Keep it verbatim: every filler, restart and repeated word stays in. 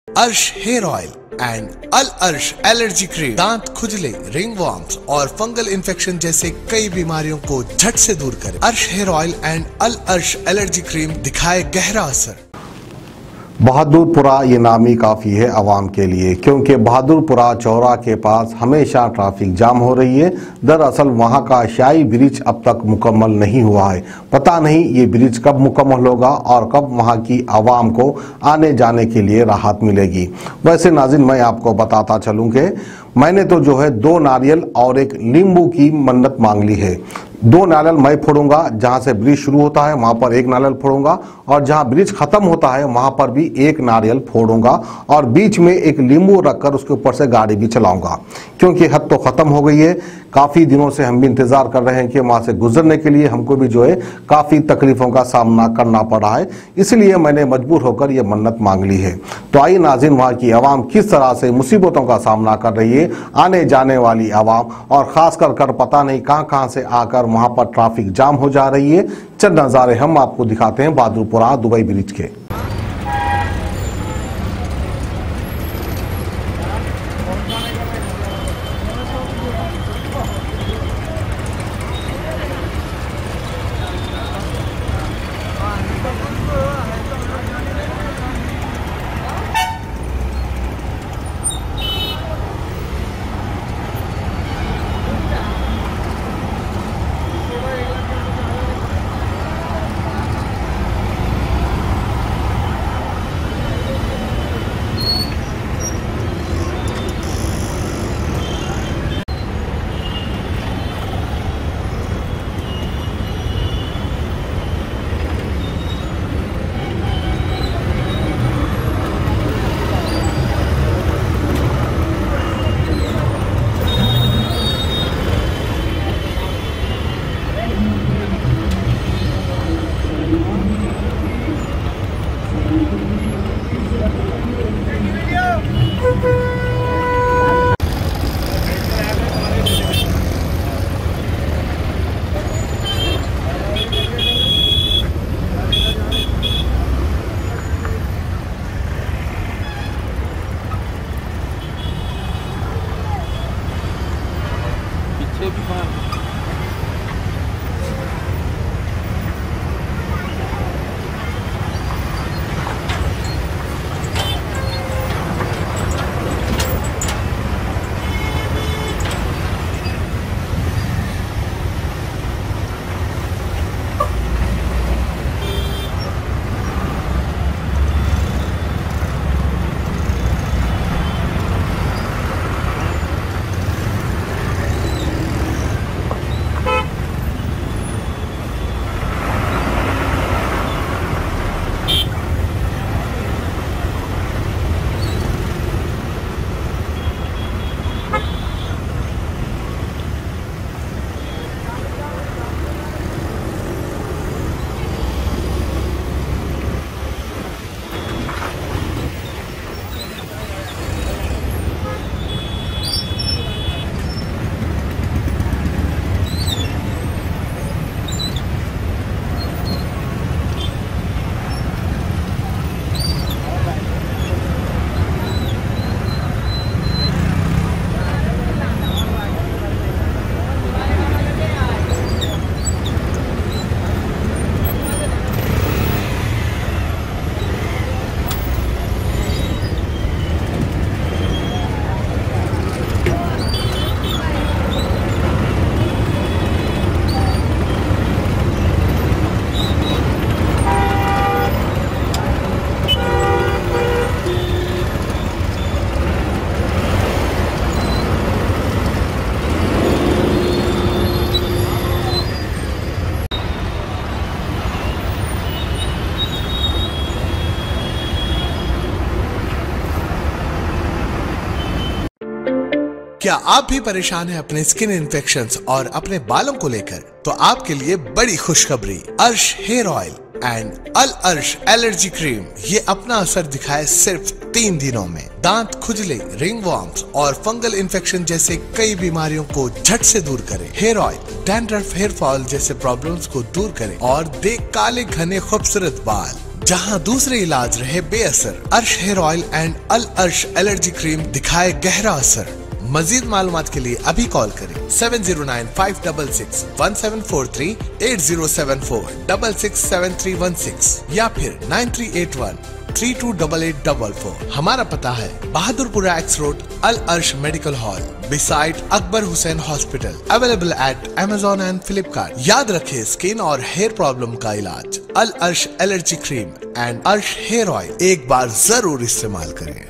अर्श hair oil and Al Arsh allergy cream दांत खुजले, रिंग वॉर्म्स और फंगल इन्फेक्शन जैसे कई बीमारियों को झट से दूर करे। अर्श hair oil and Al Arsh allergy cream दिखाए गहरा असर। बहादुरपुरा ये नामी काफ़ी है आवाम के लिए, क्योंकि बहादुरपुरा चौरा के पास हमेशा ट्रैफिक जाम हो रही है। दरअसल वहाँ का शाही ब्रिज अब तक मुकम्मल नहीं हुआ है। पता नहीं ये ब्रिज कब मुकम्मल होगा और कब वहाँ की आवाम को आने जाने के लिए राहत मिलेगी। वैसे नाज़रीन, मैं आपको बताता चलूँ कि मैंने तो जो है दो नारियल और एक नींबू की मन्नत मांग ली है। दो नारियल मैं फोड़ूंगा, जहां से ब्रिज शुरू होता है वहां पर एक नारियल फोड़ूंगा और जहां ब्रिज खत्म होता है वहां पर भी एक नारियल फोड़ूंगा और बीच में एक नींबू रखकर उसके ऊपर से गाड़ी भी चलाऊंगा, क्योंकि हद तो खत्म हो गई है। काफ़ी दिनों से हम भी इंतज़ार कर रहे हैं कि वहाँ से गुजरने के लिए हमको भी जो है काफ़ी तकलीफ़ों का सामना करना पड़ा है, इसलिए मैंने मजबूर होकर ये मन्नत मांग ली है। तो आइए नाज़रीन, वहाँ की आवाम किस तरह से मुसीबतों का सामना कर रही है, आने जाने वाली आवाम, और ख़ास कर कर पता नहीं कहाँ कहाँ से आकर वहाँ पर ट्रैफिक जाम हो जा रही है। चंद नज़ारे हम आपको दिखाते हैं बहादुरपुरा दुबई ब्रिज के। क्या आप भी परेशान हैं अपने स्किन इन्फेक्शंस और अपने बालों को लेकर? तो आपके लिए बड़ी खुशखबरी, अर्श hair oil and Al Arsh allergy cream ये अपना असर दिखाए सिर्फ तीन दिनों में। दांत खुजले, रिंग वॉर्म्स और फंगल इन्फेक्शन जैसे कई बीमारियों को झट से दूर करे। Hair oil dandruff, hair fall जैसे प्रॉब्लम्स को दूर करे और दे काले घने खूबसूरत बाल। जहां दूसरे इलाज रहे बेअसर, अर्श hair oil and Al Arsh allergy cream दिखाए गहरा असर। मजीद मालूमात के लिए अभी कॉल करें seven zero nine five double six one seven four three eight zero seven four double six seven three one six या फिर nine three eight one three two double eight double four. हमारा पता है Bahadurpura X road, Al Arsh medical hall, beside Akbar Hussain hospital. Available at Amazon and Flipkart. याद रखें, skin और hair problem का इलाज Al Arsh allergy cream and Arsh hair oil एक बार जरूर इस्तेमाल करें।